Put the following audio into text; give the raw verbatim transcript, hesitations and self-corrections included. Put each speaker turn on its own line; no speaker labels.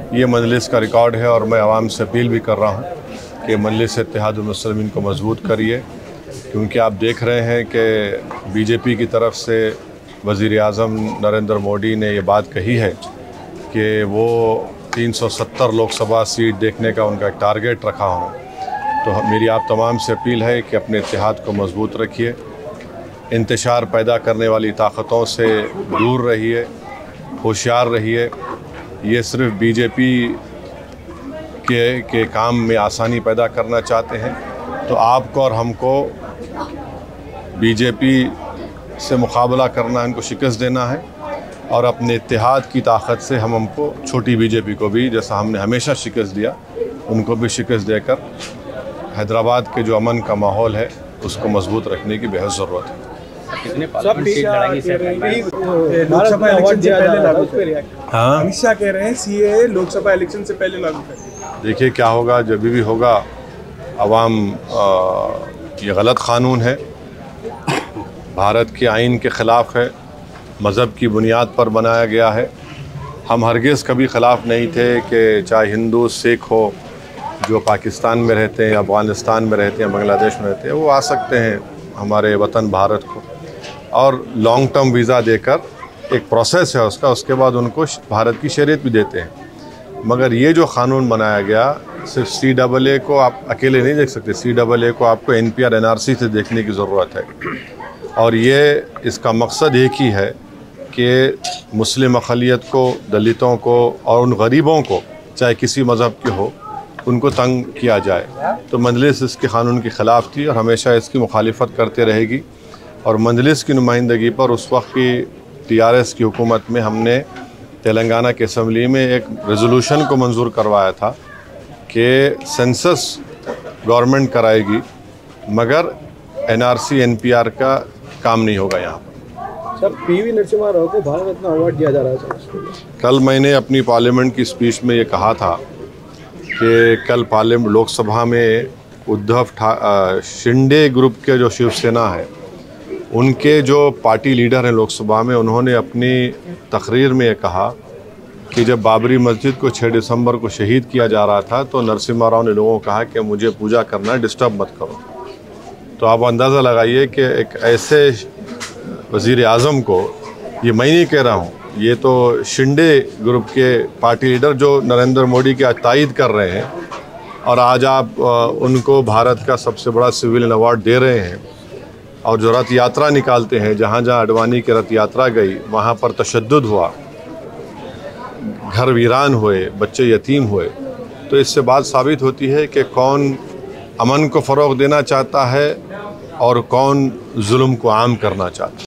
ये मजलिस का रिकॉर्ड है और मैं आवाम से अपील भी कर रहा हूँ कि मजलिस इत्तेहादुल मुस्लिमीन को मजबूत करिए, क्योंकि आप देख रहे हैं कि बीजेपी की तरफ से वज़ीर आज़म नरेंद्र मोदी ने ये बात कही है कि वो तीन सौ सत्तर लोकसभा सीट देखने का उनका एक टारगेट रखा हो। तो मेरी आप तमाम से अपील है कि अपने इत्तेहाद को मजबूत रखिए, इंतशार पैदा करने वाली ताकतों से दूर रहिए, होशियार रहिए। ये सिर्फ बीजेपी के के काम में आसानी पैदा करना चाहते हैं, तो आपको और हमको बीजेपी से मुकाबला करना है, इनको शिकस्त देना है और अपने इत्तेहाद की ताकत से हम हमको छोटी बीजेपी को भी, जैसा हमने हमेशा शिकस्त दिया, उनको भी शिकस्त देकर हैदराबाद के जो अमन का माहौल है उसको मजबूत रखने की बेहद ज़रूरत है।
लोकसभा इलेक्शन से पहले लागू करें।
हाँ,
अमित शाह कह रहे हैं सीए लोकसभा इलेक्शन से पहले लागू करें।
देखिए क्या होगा, जब भी होगा अवाम, ये गलत क़ानून है, भारत के आइन के ख़िलाफ़ है, मज़हब की बुनियाद पर बनाया गया है। हम हरगिज़ कभी ख़िलाफ़ नहीं थे कि चाहे हिंदू सिख हो जो पाकिस्तान में रहते हैं, अफ़गानिस्तान में रहते हैं, बांग्लादेश में रहते हैं, वो आ सकते हैं हमारे वतन भारत को, और लॉन्ग टर्म वीज़ा देकर एक प्रोसेस है उसका, उसके बाद उनको भारत की शरीयत भी देते हैं। मगर ये जो क़ानून बनाया गया, सिर्फ सी डबल ए को आप अकेले नहीं देख सकते, सी डबल ए को आपको N P R N R C से देखने की ज़रूरत है। और ये इसका मकसद एक ही है कि मुस्लिम अक़लियत को, दलितों को और उन गरीबों को, चाहे किसी मज़हब के हो, उनको तंग किया जाए। तो मजलिस इसके क़ानून के ख़िलाफ़ थी और हमेशा इसकी मुखालिफत करते रहेगी। और मजलिस की नुमाइंदगी पर उस वक्त की टी आर एस की हुकूमत में हमने तेलंगाना के असम्बली में एक रेजोल्यूशन को मंजूर करवाया था कि सेंसस गवर्नमेंट कराएगी, मगर N R C N P R का काम नहीं होगा यहाँ पर।
Sir, P V Narasimha Rao को भारत रत्न अवार्ड दिया जा रहा है।
कल मैंने अपनी पार्लियामेंट की स्पीच में ये कहा था कि कल पार्लियामेंट लोकसभा में उद्धव ठा शिंदे ग्रुप के जो शिवसेना है, उनके जो पार्टी लीडर हैं लोकसभा में, उन्होंने अपनी तकरीर में ये कहा कि जब बाबरी मस्जिद को छः दिसंबर को शहीद किया जा रहा था तो नरसिम्हा राव ने लोगों को कहा कि मुझे पूजा करना है, डिस्टर्ब मत करो। तो आप अंदाज़ा लगाइए कि एक ऐसे वज़ीर आज़म को, ये मैं नहीं कह रहा हूँ, ये तो शिंदे ग्रुप के पार्टी लीडर जो नरेंद्र मोदी की तायद कर रहे हैं, और आज आप उनको भारत का सबसे बड़ा सिविलियन अवार्ड दे रहे हैं, और जो रथ यात्रा निकालते हैं, जहाँ जहाँ अडवाणी की रथ यात्रा गई वहाँ पर तशद्दुद हुआ, घर वीरान हुए, बच्चे यतीम हुए। तो इससे बात साबित होती है कि कौन अमन को फ़रोग़ देना चाहता है और कौन जुल्म को आम करना चाहता है।